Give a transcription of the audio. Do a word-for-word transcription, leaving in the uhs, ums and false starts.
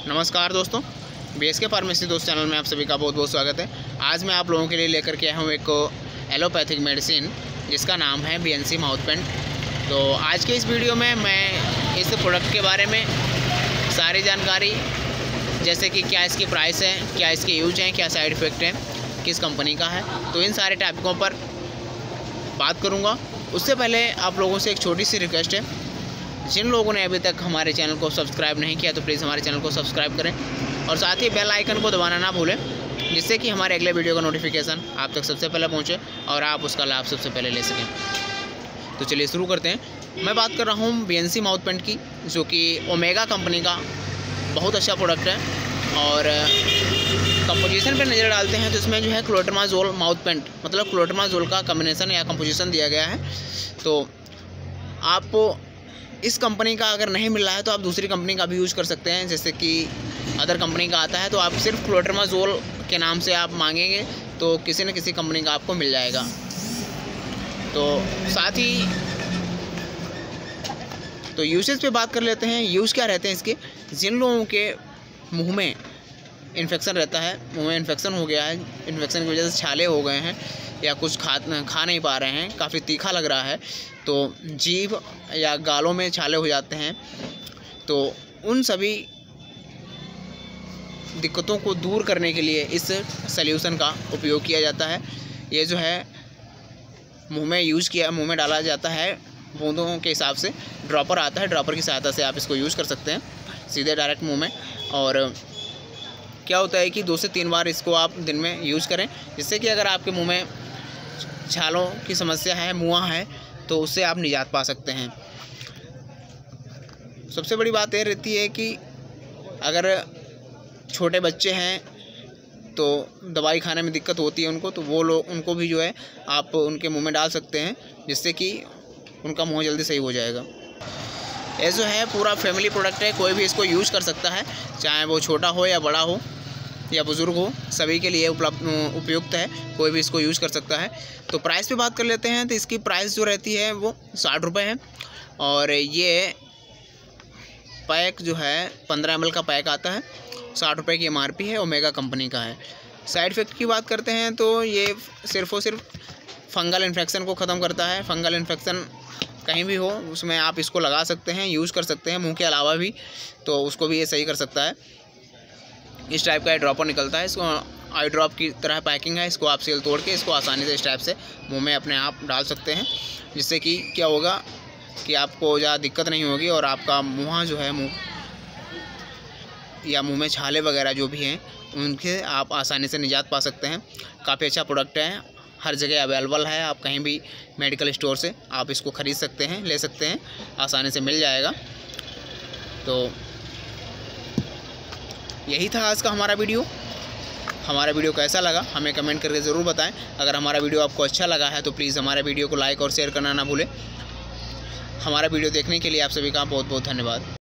नमस्कार दोस्तों, B S K pharmacy दोस्त चैनल में आप सभी का बहुत बहुत स्वागत है। आज मैं आप लोगों के लिए लेकर के आया हूँ एक एलोपैथिक मेडिसिन जिसका नाम है B N C mouth paint. तो आज के इस वीडियो में मैं इस प्रोडक्ट के बारे में सारी जानकारी, जैसे कि क्या इसकी प्राइस है, क्या इसके यूज हैं, क्या साइड इफ़ेक्ट हैं, किस कंपनी का है, तो इन सारे टॉपिकों पर बात करूँगा। उससे पहले आप लोगों से एक छोटी सी रिक्वेस्ट है, जिन लोगों ने अभी तक हमारे चैनल को सब्सक्राइब नहीं किया तो प्लीज़ हमारे चैनल को सब्सक्राइब करें और साथ ही बेल आइकन को दबाना ना भूलें, जिससे कि हमारे अगले वीडियो का नोटिफिकेशन आप तक सबसे पहले पहुंचे और आप उसका लाभ सबसे पहले ले सकें। तो चलिए शुरू करते हैं। मैं बात कर रहा हूं B N C mouth paint की, जो कि ओमेगा कंपनी का बहुत अच्छा प्रोडक्ट है। और कंपोजिशन पर नज़र डालते हैं तो इसमें जो है क्लोट्रमाजोल माउथ पेंट, मतलब क्लोट्रमाजोल का कम्बिनेशन या कंपोजिशन दिया गया है। तो आप इस कंपनी का अगर नहीं मिल रहा है तो आप दूसरी कंपनी का भी यूज़ कर सकते हैं, जैसे कि अदर कंपनी का आता है तो आप सिर्फ क्लोट्रमाजोल के नाम से आप मांगेंगे तो किसी न किसी कंपनी का आपको मिल जाएगा। तो साथ ही तो यूसेज पे बात कर लेते हैं। यूज़ क्या रहते हैं इसके। जिन लोगों के मुंह में इन्फेक्शन रहता है, मुंह में इन्फेक्शन हो गया है, इन्फेक्शन की वजह से छाले हो गए हैं या कुछ खा खा नहीं पा रहे हैं, काफ़ी तीखा लग रहा है, तो जीभ या गालों में छाले हो जाते हैं, तो उन सभी दिक्कतों को दूर करने के लिए इस सॉल्यूशन का उपयोग किया जाता है। ये जो है मुंह में यूज़ किया मुंह में डाला जाता है, बूंदों के हिसाब से ड्रॉपर आता है, ड्रॉपर की सहायता से आप इसको यूज़ कर सकते हैं सीधे डायरेक्ट मुँह में। और क्या होता है कि दो से तीन बार इसको आप दिन में यूज़ करें, जिससे कि अगर आपके मुंह में छालों की समस्या है, मुआ है, तो उससे आप निजात पा सकते हैं। सबसे बड़ी बात यह रहती है कि अगर छोटे बच्चे हैं तो दवाई खाने में दिक्कत होती है उनको, तो वो लोग उनको भी जो है आप उनके मुंह में डाल सकते हैं, जिससे कि उनका मुंह जल्दी सही हो जाएगा। ये जो है पूरा फैमिली प्रोडक्ट है, कोई भी इसको यूज़ कर सकता है, चाहे वो छोटा हो या बड़ा हो या बुज़ुर्ग हो, सभी के लिए उपलब्ध उपयुक्त है, कोई भी इसको यूज़ कर सकता है। तो प्राइस पे बात कर लेते हैं। तो इसकी प्राइस जो रहती है वो साठ रुपये है और ये पैक जो है पंद्रह एम एल का पैक आता है, साठ रुपये की एम आर पी है, ओमेगा कंपनी का है। साइड इफ़ेक्ट की बात करते हैं तो ये सिर्फ और सिर्फ फंगल इन्फेक्शन को ख़त्म करता है। फंगल इन्फेक्शन कहीं भी हो उसमें आप इसको लगा सकते हैं, यूज़ कर सकते हैं, मुंह के अलावा भी, तो उसको भी ये सही कर सकता है। इस टाइप का ड्रॉपर निकलता है, इसको आई ड्रॉप की तरह पैकिंग है, इसको आप सील तोड़ के इसको आसानी से इस टाइप से मुंह में अपने आप डाल सकते हैं, जिससे कि क्या होगा कि आपको ज़्यादा दिक्कत नहीं होगी और आपका मुँह जो है मुँह या मुंह में छाले वगैरह जो भी हैं उनके आप आसानी से निजात पा सकते हैं। काफ़ी अच्छा प्रोडक्ट है, हर जगह अवेलेबल है, आप कहीं भी मेडिकल स्टोर से आप इसको ख़रीद सकते हैं, ले सकते हैं, आसानी से मिल जाएगा। तो यही था आज का हमारा वीडियो। हमारा वीडियो कैसा लगा हमें कमेंट करके ज़रूर बताएं। अगर हमारा वीडियो आपको अच्छा लगा है तो प्लीज़ हमारे वीडियो को लाइक और शेयर करना ना भूलें। हमारा वीडियो देखने के लिए आप सभी का बहुत बहुत धन्यवाद।